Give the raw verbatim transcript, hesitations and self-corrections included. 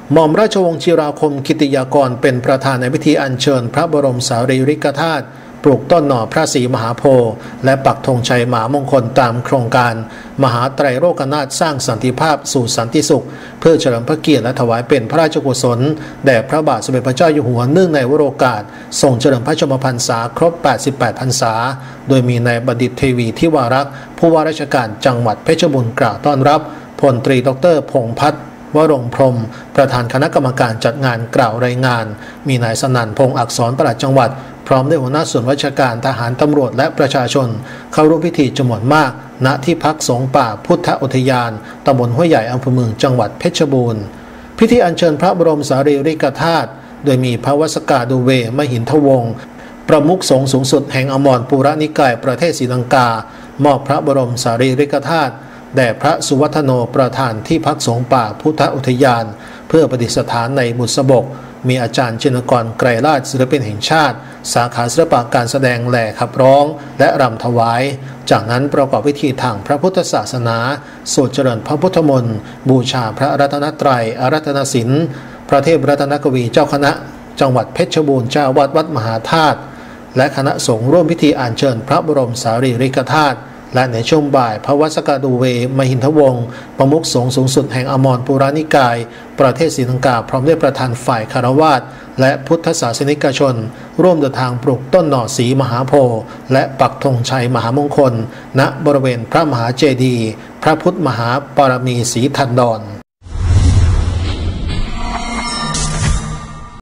หม่อมราชวงศ์จิราคมกิติยากรเป็นประธานในพิธีอัญเชิญพระบรมสารีริกธาตุปลูกต้นหน่อพระศรีมหาโพธิ์และปักธงชัยมหามงคลตามโครงการมหาไตรโลกนาถสร้างสันติภาพสู่สันติสุขเพื่อเฉลิมพระเกียรติและถวายเป็นพระราชกุศลแด่พระบาทสมเด็จพระเจ้าอยู่หัวเนื่องในวโรกาสทรงเฉลิมพระชนมพรรษาครบแปดสิบแปดพรรษาโดยมีนายบัณฑิตเทวีทิวารักษ์ผู้ว่าราชการจังหวัดเพชรบูรณ์กล่าวต้อนรับพลตรีดรพงษ์พัฒน์วรงพรหมประธานคณะกรรมการจัดงานกล่าวรายงานมีนายสนั่นพงษ์อักษรปลัดจังหวัดพร้อมด้วยหัวหน้าส่วนราชการทหารตำรวจและประชาชนเข้าร่วมพิธีจำนวนมากณที่พักสงฆ์ป่าพุทธอุทยานตำบลห้วยใหญ่อำเภอเมืองจังหวัดเพชรบูรณ์พิธีอัญเชิญพระบรมสารีริกธาตุโดยมีพระวสกาดูเวมหินทวงศ์ประมุขสงฆ์สูงสุดแห่งอมรปุรนิกายประเทศศรีลังกามอบพระบรมสารีริกธาตุแด่พระสุวัฒโนประธานที่พักสงฆ์ป่าพุทธอุทยานเพื่อประดิษฐานในบุษบกมีอาจารย์ชินกรไกรราชศิลปินแห่งชาติสาขาศิลปะการแสดงแหล่ขับร้องและรำถวายจากนั้นประกอบพิธีทางพระพุทธศาสนาสวดเจริญพระพุทธมนต์บูชาพระรัตนตรัยอารัตนศิลป์พระเทพรัตนกวีเจ้าคณะจังหวัดเพชรบูรณ์เจ้าอาวาสวัดมหาธาตุและคณะสงฆ์ร่วมพิธีอัญเชิญพระบรมสารีริกธาตุและในช่วงบ่ายพระวสกาดูเวมหินทวงศ์ประมุขสงฆ์สูงสุดแห่งอมรปุรานิกายประเทศศรีลังกาพร้อมด้วยประธานฝ่ายคฤหัสถ์และพุทธศาสนิกชนร่วมเดินทางปลูกต้นหน่อศรีมหาโพธิ์และปักธงชัยมหามงคลณบริเวณพระมหาเจดีย์พระพุทธมหาปรมีศรีทันดร